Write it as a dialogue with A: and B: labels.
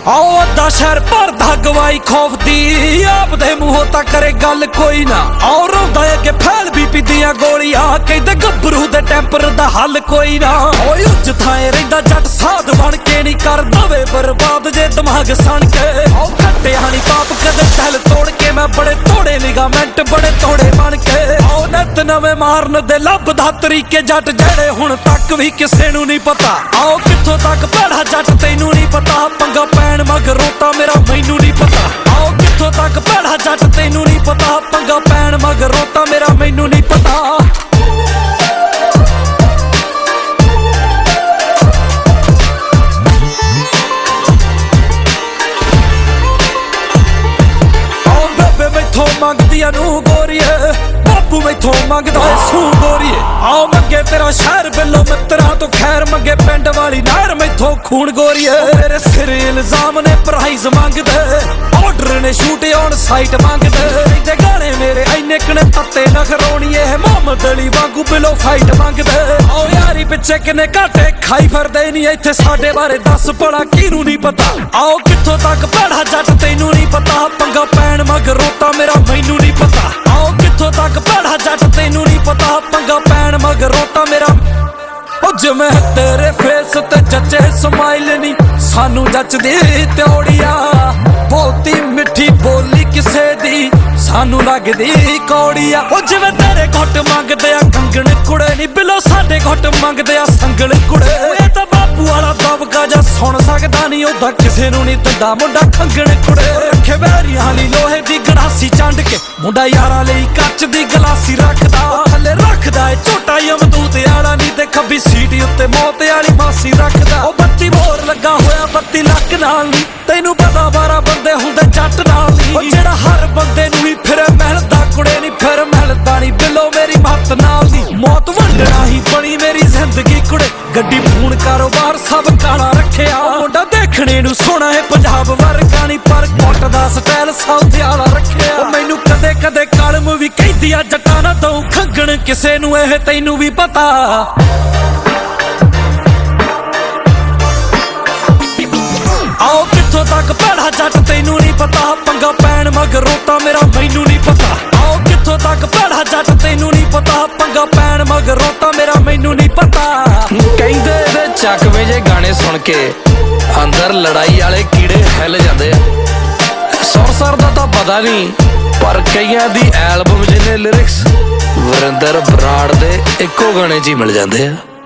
A: आओ अद्धा शहर भरदा गवाई खौफ दी, आपदे मूहों तां करे गल कोई ना। और रोंदा अगे फैल बीपी दियां गोलियां, कहंदे गब्बरू दे टैंपर दा हल कोई ना। ओए उच्च थाए रहिंदा जट साध बन के नी कर दवे बर्बाद जे दिमाग सण के। आओ कट्टिया नी पाप कदे दिल तोड़ के, मैं बड़े तोड़े लिगामेंट बड़े तोड़े बन के। आओ नित नवे मारन दे लभदा तरीके जट जेड़े हुण तक भी किसे नू नी पता। आओ कित्थों तक भैड़ा जट तैनू नी पता, पंगा पैण मगर रोता मेरा मैनू नहीं पता। आओ कित्थों तक भैड़ा जट तैनू नहीं पता, पंगा पैण मगर रोता मेरा मैनू नहीं पता। आओ बेबे मैथों मंगदिया नू गोरीए, बाबू मैथों मंगदा है सू गोरीए। आओ मंगे तेरा शहर बिलो मित्रा तो खैर, मंगे पिंड वाली नहर मैथों खून गोरीए। मेरे सिर इल्जाम ने प्राइज मंगदे, ऑर्डर ने शूट ऑन साइट मंगदे। गाने मेरे इन्ने कने तत्ते नखरोणिए, मोहम्मद अली वांगू बिलो फाइट मंगदे। आओ यारी पिछे किने घाटे खाई फिरदे नी, इत्थे साडे बारे दस भला किनू नहीं पता। आओ कित्थों तक भैड़ा जट तैनू नहीं पता, पंगा पैण मगर रोता मेरा मैनू नहीं पता। आओ कित्थों तक भैड़ा जट तैनू नहीं पता, पंगा पैण मगर रोता मेरा। जिवें तेरे फेस ते जचे स्माइल नी, सानू जचदी त्योड़िया। बहुती मिठी बोली किसे दी, सानू लगदी कौड़िया। जिवें तेरे घुट मंगदे आ कंगण कुड़े नी, बिलो साडे घुट मंगदे आ संगल कुड़े। ये तां बापू वाला दबका जा सुन सकदा नी, ओदा किसे नू नी दिंदा मुंडा खंगण कुड़े। रखे बैरियां ली लोहे दी गड़ासी चंड के, मुंडा यारां लई कच दी गलासी रखदा। थल्ले रखदा ए झोटा यमदूत आला नी, ते खब्बी सीटी उत्ते मौत आली मासी रखदा। ओ 32 बोर लगा होया 32 लाख नाल नी, तैनू पता 12 बंदे हुंदे जट नाल नी। ओ जेड़ा हर बंदे नू ही फिर मिलदा कुड़े नी, फिर मिलदा नी बिलो मेरी मत नाल दी। मौत वंडना ही बनी मेरी जिंदगी कुड़े, गड्डी फोन कारोबार सब काला रखिया। मुंडा देखने नू सोहना है पंजाब वर्गा नी, पर कोट दा स्टाइल साउथ आला रखिया। ओ मैनू कदे कदे कलम भी कहदी आ, जट्टां ना दऊं खंगण किसे नू, एह तैनू भी पता। आओ कित्थों तक भैड़ा जट तैनू नहीं पता, पंगा पैण मगर रोता मेरा मैनू नहीं पता। आओ कित्थों तक भैड़ा जट तैनू नहीं पता, पंगा पैण मगर रोता मेरा मैनू नहीं पता।
B: कहंदे ते चकवे जे गाने सुन के अंदर लड़ाई वाले कीड़े हिल जांदे आ। सुर दा तां पता नहीं, पर कईयां दी एल्बम जिन्ने लिरिक्स वरिंदर बराड़ दे इक्को गाने च ही मिल जांदे आ।